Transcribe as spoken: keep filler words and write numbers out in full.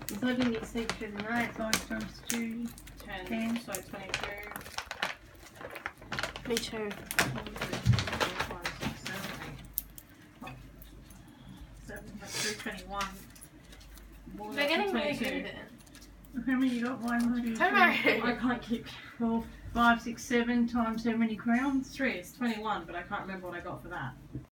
So I didn't see through the night. Five times two. ten, ten. so twenty-two. Me too. twenty-one. We're getting really good at it. How many you got? One, two, Tomo. three, I can't keep twelve. five, six, seven times how many crowns? Three, it's twenty-one, but I can't remember what I got for that.